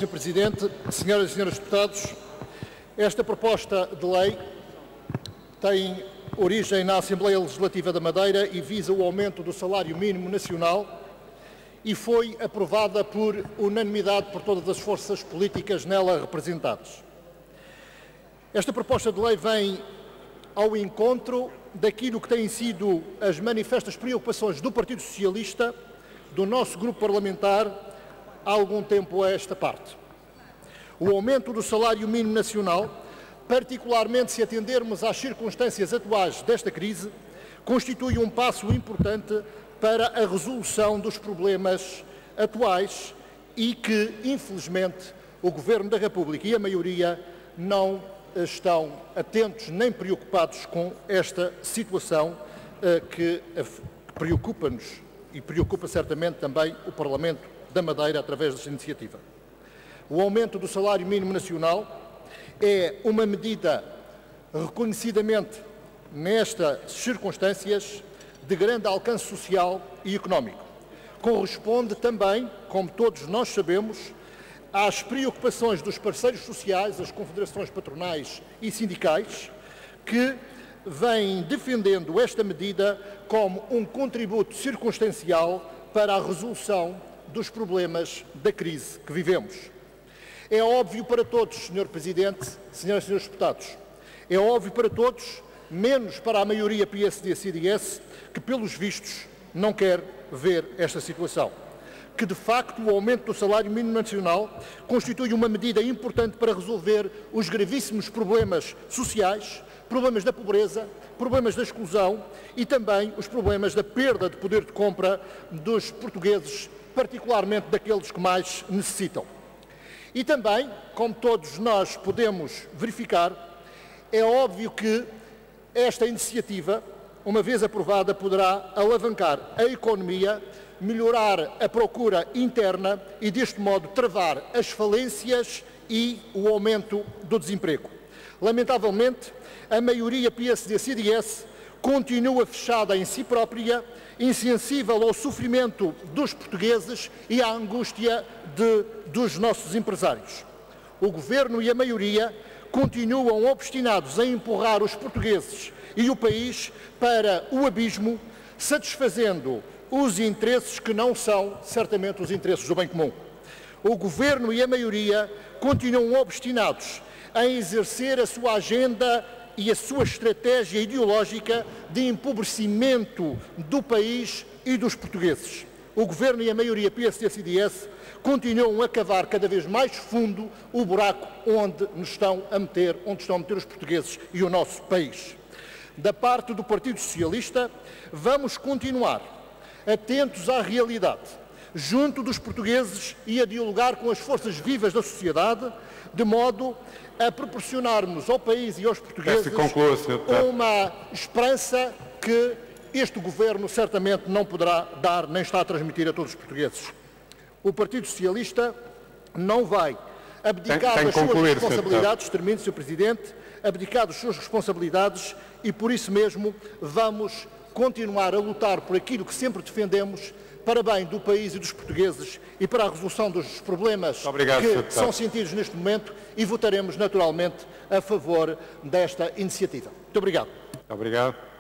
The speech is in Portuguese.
Sr. Presidente, senhoras e senhores deputados, esta proposta de lei tem origem na Assembleia Legislativa da Madeira e visa o aumento do salário mínimo nacional e foi aprovada por unanimidade por todas as forças políticas nela representadas. Esta proposta de lei vem ao encontro daquilo que têm sido as manifestas preocupações do Partido Socialista, do nosso grupo parlamentar, há algum tempo a esta parte. O aumento do salário mínimo nacional, particularmente se atendermos às circunstâncias atuais desta crise, constitui um passo importante para a resolução dos problemas atuais e que, infelizmente, o Governo da República e a maioria não estão atentos nem preocupados com esta situação que preocupa-nos e preocupa certamente também o Parlamento da Madeira através desta iniciativa. O aumento do salário mínimo nacional é uma medida reconhecidamente nestas circunstâncias de grande alcance social e económico. Corresponde também, como todos nós sabemos, às preocupações dos parceiros sociais, as confederações patronais e sindicais, que vêm defendendo esta medida como um contributo circunstancial para a resolução dos problemas da crise que vivemos. É óbvio para todos, Sr. Presidente, senhoras e senhores deputados, é óbvio para todos, menos para a maioria PSD-CDS, que pelos vistos não quer ver esta situação. Que de facto o aumento do salário mínimo nacional constitui uma medida importante para resolver os gravíssimos problemas sociais, problemas da pobreza, problemas da exclusão e também os problemas da perda de poder de compra dos portugueses, particularmente daqueles que mais necessitam. E também, como todos nós podemos verificar, é óbvio que esta iniciativa, uma vez aprovada, poderá alavancar a economia, melhorar a procura interna e, deste modo, travar as falências e o aumento do desemprego. Lamentavelmente, a maioria PSD-CDS continua fechada em si própria, insensível ao sofrimento dos portugueses e à angústia dos nossos empresários. O Governo e a maioria continuam obstinados a empurrar os portugueses e o país para o abismo, satisfazendo os interesses que não são certamente os interesses do bem comum. O Governo e a maioria continuam obstinados em exercer a sua agenda e a sua estratégia ideológica de empobrecimento do país e dos portugueses. O Governo e a maioria PSD-CDS continuam a cavar cada vez mais fundo o buraco onde estão a meter os portugueses e o nosso país. Da parte do Partido Socialista, vamos continuar atentos à realidade, junto dos portugueses e a dialogar com as forças vivas da sociedade, de modo a proporcionarmos ao país e aos portugueses uma esperança que este Governo certamente não poderá dar nem está a transmitir a todos os portugueses. O Partido Socialista não vai abdicar das suas responsabilidades, termino, Sr. Presidente, abdicar das suas responsabilidades e, por isso mesmo, vamos continuar a lutar por aquilo que sempre defendemos, para bem do país e dos portugueses e para a resolução dos problemas que são sentidos neste momento e votaremos naturalmente a favor desta iniciativa. Muito obrigado. Obrigado.